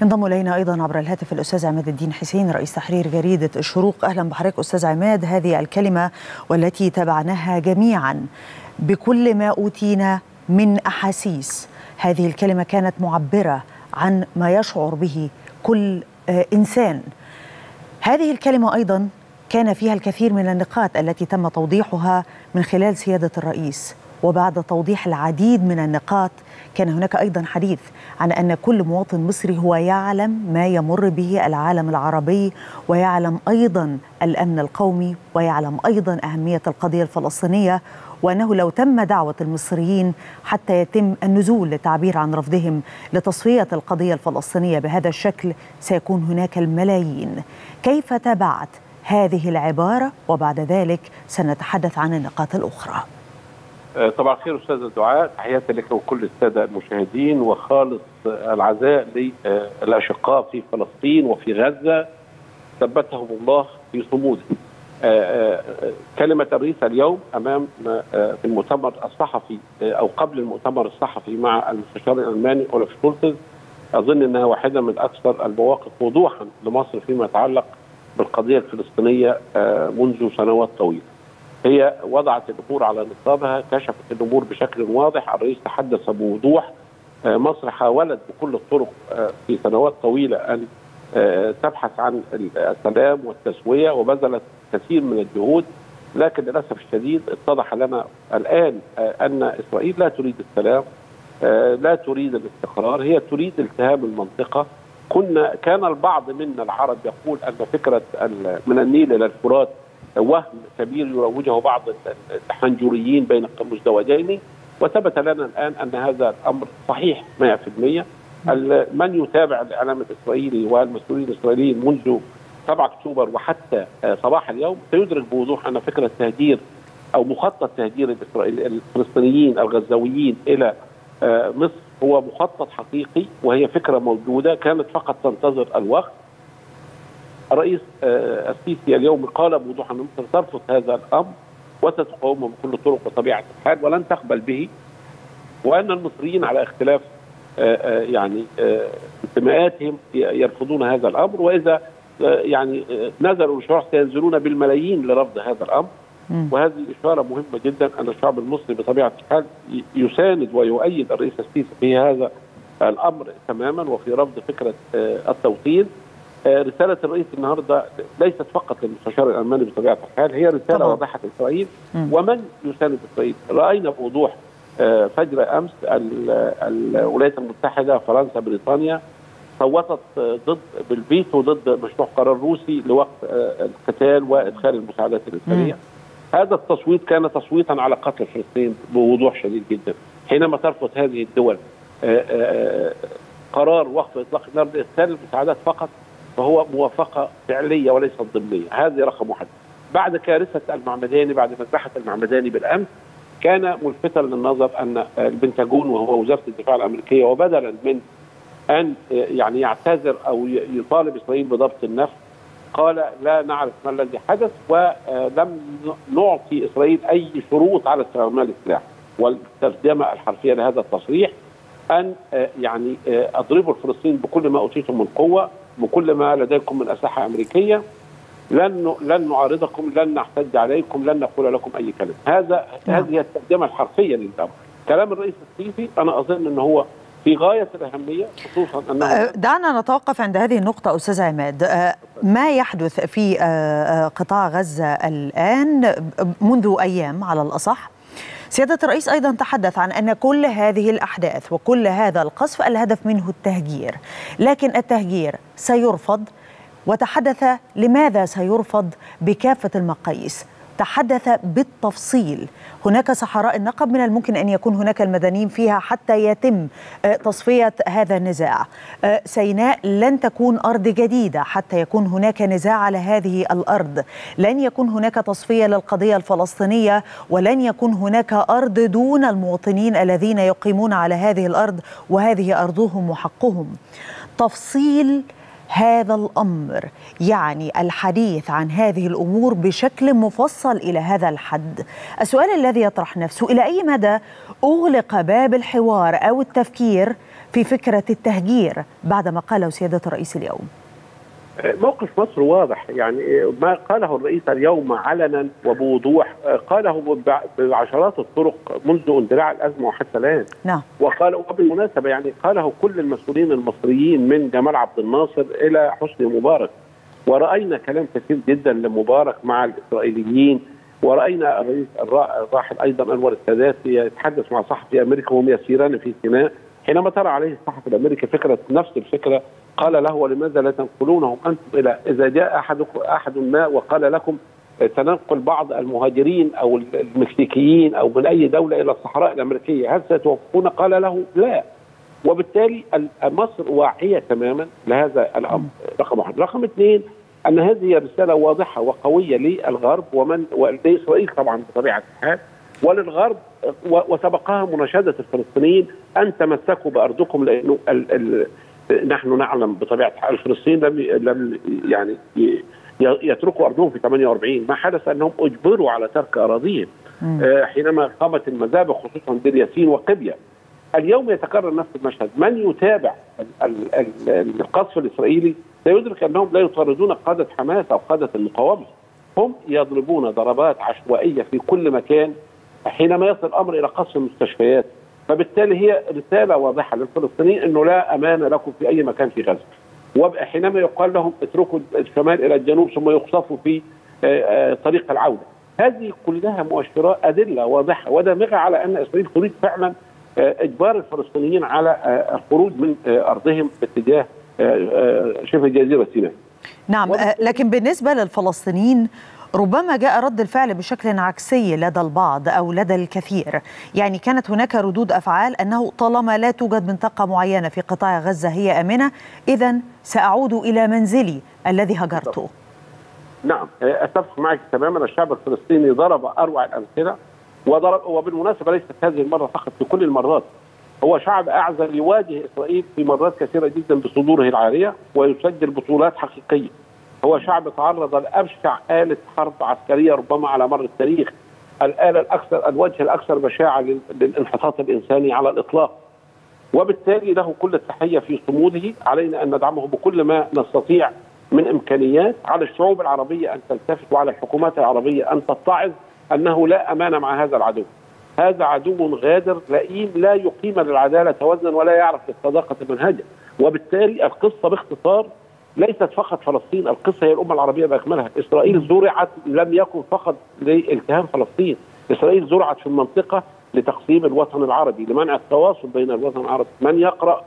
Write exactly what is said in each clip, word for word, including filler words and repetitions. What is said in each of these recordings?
ينضم الينا ايضا عبر الهاتف الاستاذ عماد الدين حسين رئيس تحرير جريده الشروق. اهلا بحضرتك استاذ عماد. هذه الكلمه والتي تابعناها جميعا بكل ما اوتينا من احاسيس، هذه الكلمه كانت معبره عن ما يشعر به كل انسان. هذه الكلمه ايضا كان فيها الكثير من النقاط التي تم توضيحها من خلال سياده الرئيس، وبعد توضيح العديد من النقاط كان هناك أيضا حديث عن أن كل مواطن مصري هو يعلم ما يمر به العالم العربي، ويعلم أيضا الأمن القومي، ويعلم أيضا أهمية القضية الفلسطينية، وأنه لو تم دعوة المصريين حتى يتم النزول للتعبير عن رفضهم لتصفية القضية الفلسطينية بهذا الشكل سيكون هناك الملايين. كيف تابعت هذه العبارة؟ وبعد ذلك سنتحدث عن النقاط الأخرى. طبعا خير أستاذ الدعاء، تحياتي لك وكل السادة المشاهدين، وخالص العزاء للأشقاء في فلسطين وفي غزة ثبتهم الله في صمودهم. كلمة الرئيس اليوم أمام في المؤتمر الصحفي أو قبل المؤتمر الصحفي مع المستشار الألماني أولاف شولتز أظن أنها واحدة من أكثر المواقف وضوحا لمصر فيما يتعلق بالقضية الفلسطينية منذ سنوات طويلة. هي وضعت الأمور على نصابها، كشفت الأمور بشكل واضح، الرئيس تحدث بوضوح. مصر حاولت بكل الطرق في سنوات طويلة أن تبحث عن السلام والتسوية، وبذلت كثير من الجهود، لكن للأسف الشديد اتضح لنا الآن أن إسرائيل لا تريد السلام، لا تريد الاستقرار، هي تريد التهام المنطقة. كنا كان البعض منا العرب يقول أن فكرة من النيل إلى الفرات وهم كبير يروجه بعض الحنجريين بين المزدوجين، وثبت لنا الآن أن هذا الأمر صحيح مئة بالمئة. من يتابع الإعلام الإسرائيلي والمسؤولين الإسرائيليين منذ سبعة أكتوبر وحتى صباح اليوم سيدرك بوضوح أن فكرة تهجير أو مخطط تهجير الفلسطينيين الغزاويين إلى مصر هو مخطط حقيقي، وهي فكرة موجودة كانت فقط تنتظر الوقت. الرئيس السيسي اليوم قال بوضوح أن مصر ترفض هذا الأمر وستقاومه بكل الطرق بطبيعة الحال ولن تقبل به، وأن المصريين على اختلاف يعني انتماءاتهم يرفضون هذا الأمر، وإذا يعني نزلوا الشرع سينزلون بالملايين لرفض هذا الأمر. وهذه إشارة مهمة جدا أن الشعب المصري بطبيعة الحال يساند ويؤيد الرئيس السيسي في هذا الأمر تماما وفي رفض فكرة التوطين. رسالة الرئيس النهارده ليست فقط للمستشار الألماني بطبيعة الحال، هي رسالة طبعا واضحة لإسرائيل ومن يساند إسرائيل. رأينا بوضوح فجر أمس الولايات المتحدة، فرنسا، بريطانيا صوتت ضد بالفيتو ضد مشروع قرار روسي لوقف القتال وإدخال المساعدات الإنسانية. هذا التصويت كان تصويتا على قتل فلسطين بوضوح شديد جدا. حينما ترفض هذه الدول قرار وقف إطلاق النار لإدخال المساعدات فقط، فهو موافقة فعلية وليست ضمنية. هذه رقم واحد. بعد كارثة المعمداني، بعد مذبحة المعمداني بالأمس، كان ملفتا للنظر أن البنتاجون وهو وزارة الدفاع الأمريكية، وبدلا من أن يعني يعتذر أو يطالب إسرائيل بضبط النفس، قال لا نعرف ما الذي حدث، ولم نعطي إسرائيل أي شروط على استعمال السلاح. والترجمة الحرفية لهذا التصريح أن يعني أضربوا الفلسطينيين بكل ما أوتيتم من قوة، بكل ما لديكم من أسلحة أمريكية، لن لن نعارضكم، لن نحتج عليكم، لن نقول لكم أي كلام. هذا هذه الترجمة الحرفية للأمر. كلام الرئيس السيسي أنا أظن أنه هو في غاية الأهمية، خصوصا أنه دعنا نتوقف عند هذه النقطة أستاذ عماد. ما يحدث في قطاع غزة الآن منذ أيام على الأصح، سيادة الرئيس أيضا تحدث عن أن كل هذه الأحداث وكل هذا القصف الهدف منه التهجير، لكن التهجير سيرفض، وتحدث لماذا سيرفض بكافة المقاييس. تحدث بالتفصيل. هناك صحراء النقب من الممكن أن يكون هناك المدنيين فيها حتى يتم تصفية هذا النزاع. سيناء لن تكون أرض جديدة حتى يكون هناك نزاع على هذه الأرض. لن يكون هناك تصفية للقضية الفلسطينية، ولن يكون هناك أرض دون المواطنين الذين يقيمون على هذه الأرض، وهذه أرضهم وحقهم. تفصيل هذا الأمر يعني الحديث عن هذه الأمور بشكل مفصل إلى هذا الحد. السؤال الذي يطرح نفسه: إلى أي مدى أغلق باب الحوار أو التفكير في فكرة التهجير بعد ما قاله سيادة الرئيس اليوم؟ موقف مصر واضح، يعني ما قاله الرئيس اليوم علنا وبوضوح قاله بعشرات الطرق منذ اندلاع الازمه وحتى الان. نعم. وقال وبالمناسبه يعني قاله كل المسؤولين المصريين من جمال عبد الناصر الى حسني مبارك، وراينا كلام كثير جدا لمبارك مع الاسرائيليين، وراينا الرئيس الراحل ايضا انور السادات يتحدث مع صحفي امريكا وهم يسيران في سيناء، حينما ترى عليه الصحفي الامريكي فكره نفس الفكره قال له: ولماذا لا تنقلونهم انتم الى اذا جاء احدكم احد ما وقال لكم سننقل بعض المهاجرين او المكسيكيين او من اي دوله الى الصحراء الامريكيه، هل ستوافقون؟ قال له: لا. وبالتالي مصر واعيه تماما لهذا الامر. رقم واحد. رقم اثنين، ان هذه رساله واضحه وقويه للغرب ومن ولاسرائيل طبعا بطبيعه الحال وللغرب، وسبقها مناشده الفلسطينيين ان تمسكوا بارضكم، لانه ال ال نحن نعلم بطبيعه الحال الفلسطينيين لم لم يعني يتركوا ارضهم في ثمانية وأربعين، ما حدث انهم اجبروا على ترك اراضيهم حينما قامت المذابح خصوصا دير ياسين وقبيه. اليوم يتكرر نفس المشهد. من يتابع القصف الاسرائيلي سيدرك انهم لا يطاردون قاده حماس او قاده المقاومه، هم يضربون ضربات عشوائيه في كل مكان حينما يصل الامر الى قصف المستشفيات. فبالتالي هي رساله واضحه للفلسطينيين انه لا امان لكم في اي مكان في غزه، وحينما يقال لهم اتركوا الشمال الى الجنوب ثم يقصفوا في طريق العوده. هذه كلها مؤشرات ادله واضحه ودامغه على ان اسرائيل تريد فعلا اجبار الفلسطينيين على الخروج من ارضهم باتجاه شبه جزيره سيناء. نعم، لكن بالنسبه للفلسطينيين ربما جاء رد الفعل بشكل عكسي لدى البعض أو لدى الكثير. يعني كانت هناك ردود أفعال أنه طالما لا توجد منطقة معينة في قطاع غزة هي آمنة، إذن سأعود إلى منزلي الذي هجرته. نعم، أتفق معك تماما. الشعب الفلسطيني ضرب أروع الأمثلة، وضرب وبالمناسبة ليست هذه المرة فقط، في كل المرات هو شعب أعزل يواجه إسرائيل في مرات كثيرة جدا بصدوره العارية ويسجل بطولات حقيقية. هو شعب تعرض لأبشع آلة حرب عسكرية ربما على مر التاريخ، الآلة الأكثر الوجه الأكثر بشاعة للانحطاط الإنساني على الإطلاق، وبالتالي له كل التحية في صموده. علينا أن ندعمه بكل ما نستطيع من إمكانيات. على الشعوب العربية أن تلتفت وعلى الحكومات العربية أن تتعظ أنه لا أمان مع هذا العدو. هذا عدو غادر لئيم لا يقيم للعدالة وزنا ولا يعرف للصداقة منهجا. وبالتالي القصة باختصار ليست فقط فلسطين، القصة هي الأمة العربية بأكملها. إسرائيل زرعت لم يكن فقط لالتهام فلسطين، إسرائيل زرعت في المنطقة لتقسيم الوطن العربي، لمنع التواصل بين الوطن العربي. من يقرأ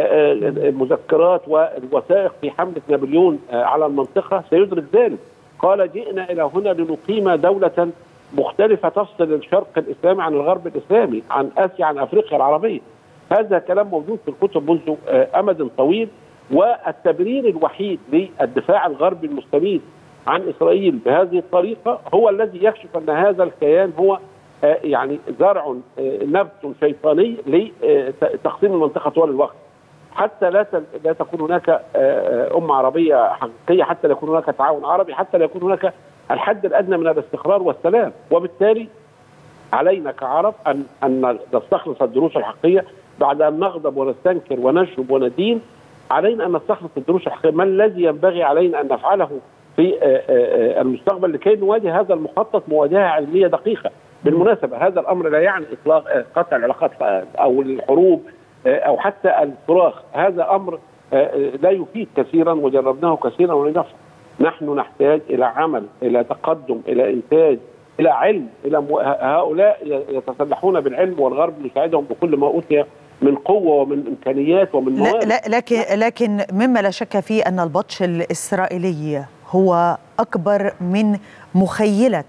المذكرات والوثائق في حملة نابليون على المنطقة سيدرك ذلك. قال: جئنا إلى هنا لنقيم دولة مختلفة تفصل الشرق الإسلامي عن الغرب الإسلامي، عن آسيا، عن أفريقيا العربية. هذا كلام موجود في الكتب منذ أمد طويل، والتبرير الوحيد للدفاع الغربي المستميت عن إسرائيل بهذه الطريقة هو الذي يكشف أن هذا الكيان هو يعني زرع نبت شيطاني لتقسيم المنطقة طوال الوقت، حتى لا لا تكون هناك أمة عربية حقيقية، حتى لا يكون هناك تعاون عربي، حتى لا يكون هناك الحد الأدنى من الاستقرار والسلام. وبالتالي علينا كعرب أن أن نستخلص الدروس الحقيقية بعد أن نغضب ونستنكر ونشرب وندين. علينا أن نستخلص الدروس الحقيقية، ما الذي ينبغي علينا أن نفعله في المستقبل لكي نواجه هذا المخطط مواجهة علمية دقيقة. بالمناسبة هذا الأمر لا يعني إطلاق قطع العلاقات أو الحروب أو حتى الصراخ، هذا أمر لا يفيد كثيرا وجربناه كثيرا ولم ينفع. نحن نحتاج إلى عمل، إلى تقدم، إلى إنتاج، إلى علم، إلى هؤلاء يتسلحون بالعلم والغرب يساعدهم بكل ما أوتي من قوة ومن إمكانيات ومن موارد. لا لكن لكن مما لا شك فيه أن البطش الإسرائيلي هو أكبر من مخيلة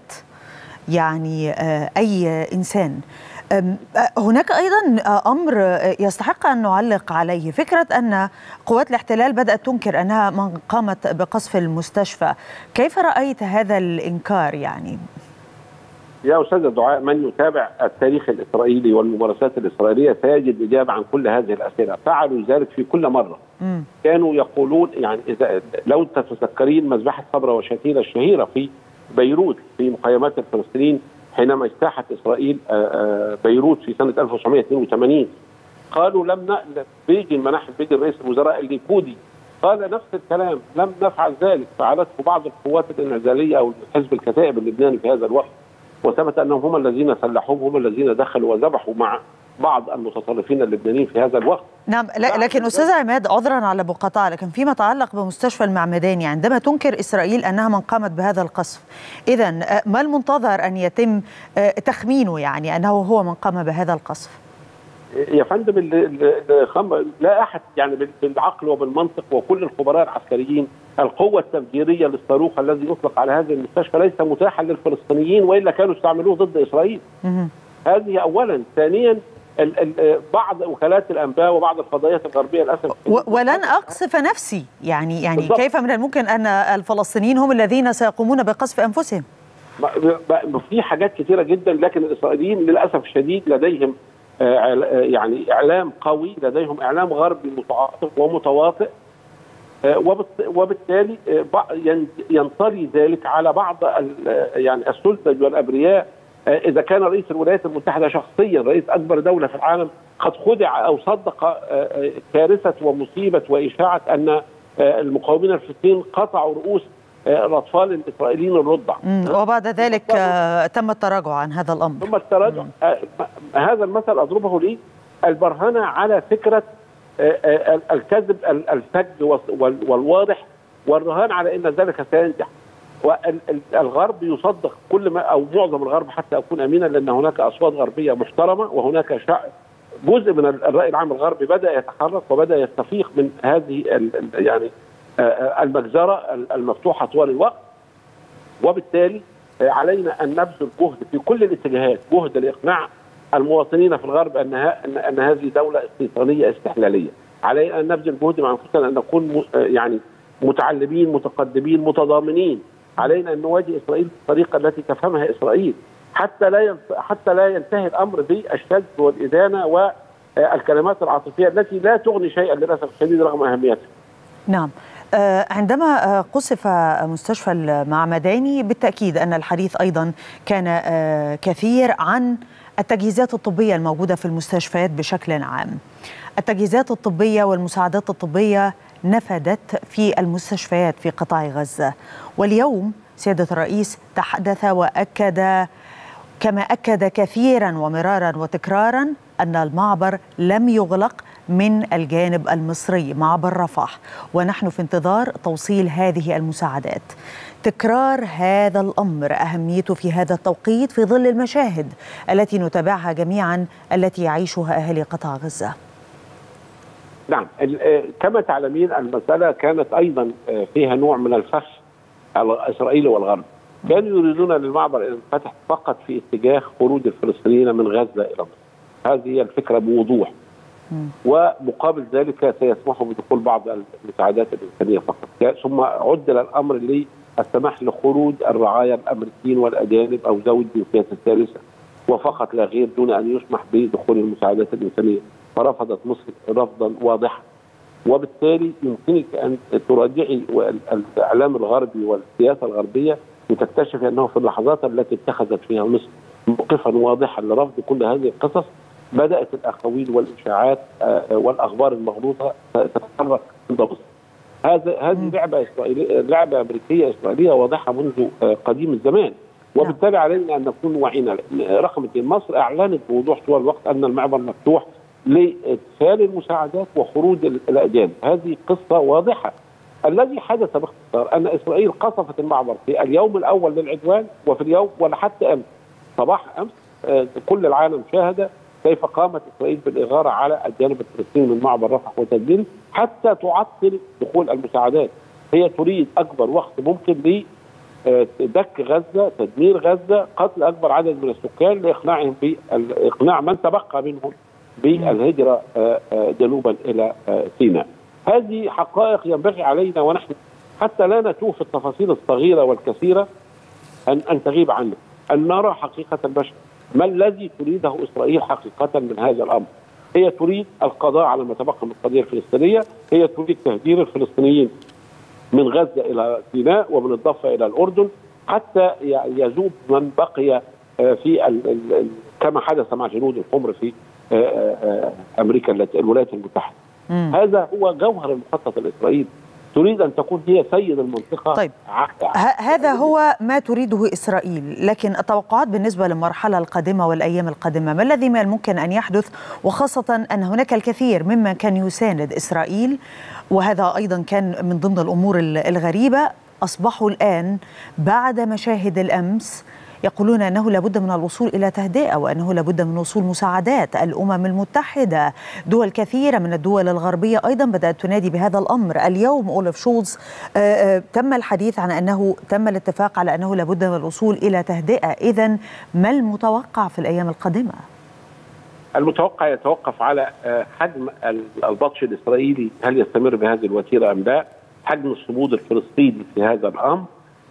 يعني أي إنسان. هناك أيضا أمر يستحق أن نعلق عليه، فكرة أن قوات الاحتلال بدأت تنكر أنها من قامت بقصف المستشفى. كيف رأيت هذا الإنكار؟ يعني يا أستاذ الدعاء، من يتابع التاريخ الإسرائيلي والممارسات الإسرائيلية سيجد إجابة عن كل هذه الأسئلة. فعلوا ذلك في كل مرة. م. كانوا يقولون، يعني إذا لو تتذكرين مذبحة صبرا وشتيلة الشهيرة في بيروت في مخيمات الفلسطينيين حينما اجتاحت إسرائيل بيروت في سنة ألف وتسعمائة واثنين وثمانين، قالوا لم نألف بيجي المناحل بيجي رئيس الوزراء الليكودي قال نفس الكلام، لم نفعل ذلك. فعلته بعض القوات الانعزالية أو حزب الكتائب اللبناني في هذا الوقت، وثبت انهم هم الذين سلحوهم، هم الذين دخلوا وذبحوا مع بعض المتطرفين اللبنانيين في هذا الوقت. نعم، لكن استاذ عماد، عذرا على المقاطعه، لكن فيما يتعلق بمستشفى المعمداني، عندما تنكر اسرائيل انها من قامت بهذا القصف، اذا ما المنتظر ان يتم تخمينه، يعني انه هو من قام بهذا القصف؟ يا فندم، لا احد يعني بالعقل وبالمنطق وكل الخبراء العسكريين، القوه التفجيريه للصاروخ الذي يطلق على هذه المستشفى ليس متاحا للفلسطينيين، والا كانوا استعملوه ضد اسرائيل. هذه اولا. ثانيا، بعض وكالات الانباء وبعض الفضائيات الغربيه للاسف ولن اقصف نفسي، يعني يعني بالضبط. كيف من الممكن ان الفلسطينيين هم الذين سيقومون بقصف انفسهم؟ في حاجات كثيره جدا، لكن الاسرائيليين للاسف الشديد لديهم يعني اعلام قوي، لديهم اعلام غربي متعاطف ومتواطئ، وبالتالي ينطلي ذلك على بعض يعني السلطه والابرياء. اذا كان رئيس الولايات المتحده شخصيا، رئيس اكبر دوله في العالم، قد خدع او صدق كارثه ومصيبه واشاعه ان المقاومين الفلسطينيين قطعوا رؤوس الاطفال الاسرائيليين الرضع، وبعد ذلك تم التراجع عن هذا الامر. ثم التراجع. هذا المثل اضربه لي البرهنه على فكره الكذب الفج والواضح، والرهان على ان ذلك سينجح. والغرب يصدق كل ما، او معظم الغرب حتى اكون امينا، لان هناك اصوات غربيه محترمه، وهناك شع... جزء من الراي العام الغربي بدا يتحرك وبدا يستفيق من هذه يعني المجزره المفتوحه طوال الوقت. وبالتالي علينا ان نبذل جهد في كل الاتجاهات، جهد لاقناع المواطنين في الغرب انها ان, أن هذه دوله استيطانيه استحلاليه. علينا ان نبذل جهد مع انفسنا ان نكون يعني متعلمين متقدمين متضامنين. علينا ان نواجه اسرائيل بالطريقه التي تفهمها اسرائيل، حتى لا حتى لا ينتهي الامر بالشد والادانه والكلمات العاطفيه التي لا تغني شيئا للاسف الشديد رغم اهميتها. نعم. عندما قصف مستشفى المعمداني بالتأكيد أن الحديث أيضا كان كثير عن التجهيزات الطبية الموجودة في المستشفيات بشكل عام. التجهيزات الطبية والمساعدات الطبية نفدت في المستشفيات في قطاع غزة، واليوم سيادة الرئيس تحدث وأكد كما أكد كثيرا ومرارا وتكرارا أن المعبر لم يغلق من الجانب المصري، معبر رفح، ونحن في انتظار توصيل هذه المساعدات. تكرار هذا الأمر أهميته في هذا التوقيت في ظل المشاهد التي نتابعها جميعا التي يعيشها أهالي قطاع غزة. نعم، كما تعلمين المسألة كانت أيضا فيها نوع من الفخ الإسرائيلي والغرب. كانوا يريدون للمعبر أن ينفتح فقط في اتجاه خروج الفلسطينيين من غزة إلى مصر. هذه هي الفكرة بوضوح. ومقابل ذلك سيسمحوا بدخول بعض المساعدات الإنسانية فقط. ثم عدل الأمر للسماح لخروج الرعايا الأمريكيين والأجانب أو ذوي الجنسيات الثالثة وفقط لا غير، دون أن يسمح بدخول المساعدات الإنسانية. فرفضت مصر رفضا واضحا. وبالتالي يمكنك أن تراجعي الإعلام الغربي والسياسة الغربية وتكتشفي أنه في اللحظات التي اتخذت فيها مصر موقفا واضحا لرفض كل هذه القصص، بدأت الأقاويل والإشاعات والأخبار المغلوطة تتحرك ضد مصر. هذا هذه لعبة إسرائيلية، لعبة أمريكية إسرائيلية واضحة منذ قديم الزمان، وبالتالي علينا أن نكون واعيين. رقم اثنين، مصر أعلنت بوضوح طوال الوقت أن المعبر مفتوح لإدخال المساعدات وخروج الأجانب. هذه قصة واضحة. الذي حدث باختصار أن إسرائيل قصفت المعبر في اليوم الأول للعدوان، وفي اليوم ولا حتى أمس صباح أمس كل العالم شاهد كيف قامت إسرائيل بالإغارة على الجانب الفلسطيني من معبر رفح وتسجيل حتى تعطل دخول المساعدات. هي تريد أكبر وقت ممكن لدك غزة، تدمير غزة، قتل أكبر عدد من السكان لإقناعهم بإقناع من تبقى منهم بالهجرة جنوبا إلى سيناء. هذه حقائق ينبغي علينا ونحن حتى لا نتوه في التفاصيل الصغيرة والكثيرة أن أن تغيب عنا. أن نرى حقيقة المشهد. ما الذي تريده إسرائيل حقيقة من هذا الأمر؟ هي تريد القضاء على ما تبقى من القضية الفلسطينية، هي تريد تهجير الفلسطينيين من غزة إلى سيناء ومن الضفة إلى الأردن حتى يذوب من بقي في ال ال كما حدث مع جنود الحمر في أمريكا الولايات المتحدة. مم. هذا هو جوهر المخطط الإسرائيلي. تريد أن تكون هي سيد المنطقة. طيب هذا هو ما تريده إسرائيل، لكن التوقعات بالنسبة للمرحلة القادمة والأيام القادمة ما الذي من الممكن أن يحدث، وخاصة أن هناك الكثير ممن كان يساند إسرائيل وهذا أيضا كان من ضمن الأمور الغريبة، أصبحوا الآن بعد مشاهد الأمس يقولون أنه لابد من الوصول إلى تهدئة وأنه لابد من وصول مساعدات. الأمم المتحدة، دول كثيرة من الدول الغربية أيضا بدأت تنادي بهذا الأمر. اليوم أولف شولز تم الحديث عن أنه تم الاتفاق على أنه لابد من الوصول إلى تهدئة. إذن ما المتوقع في الأيام القادمة؟ المتوقع يتوقف على حجم البطش الإسرائيلي، هل يستمر بهذه الوتيرة أم لا، حجم الصمود الفلسطيني في هذا الأمر،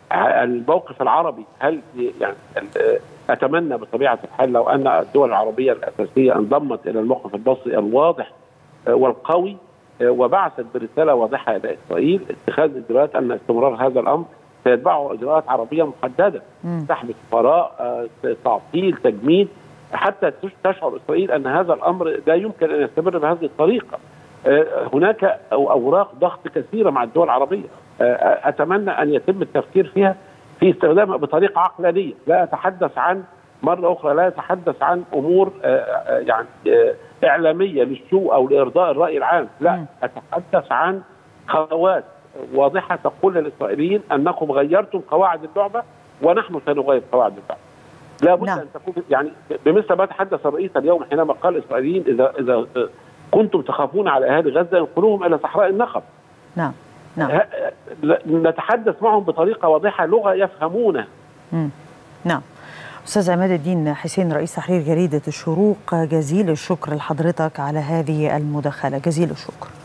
الموقف العربي. هل يعني اتمنى بطبيعه الحال لو ان الدول العربيه الاساسيه انضمت الى الموقف المصري الواضح والقوي وبعثت برساله واضحه الى اسرائيل اتخاذ اجراءات ان استمرار هذا الامر سيتبعه اجراءات عربيه محدده، سحب سفراء، تعطيل، تجميد، حتى تشعر اسرائيل ان هذا الامر لا يمكن ان يستمر بهذه الطريقه. هناك اوراق ضغط كثيره مع الدول العربيه، اتمنى ان يتم التفكير فيها في استخدامها بطريقه عقلانيه، لا اتحدث عن مره اخرى لا اتحدث عن امور يعني اعلاميه للشو او لارضاء الراي العام، لا اتحدث عن خطوات واضحه تقول للاسرائيليين انكم غيرتم قواعد اللعبه ونحن سنغير قواعد اللعبه. لا بد ان تكون يعني بمثل ما تحدث الرئيس اليوم حينما قال الاسرائيليين اذا اذا كنتم تخافون على اهالي غزه انقلوهم الى صحراء النخب. نعم نعم. نتحدث معهم بطريقه واضحه، لغه يفهمونها. نعم. أستاذ عماد الدين حسين رئيس تحرير جريدة الشروق، جزيل الشكر لحضرتك على هذه المداخلة، جزيل الشكر.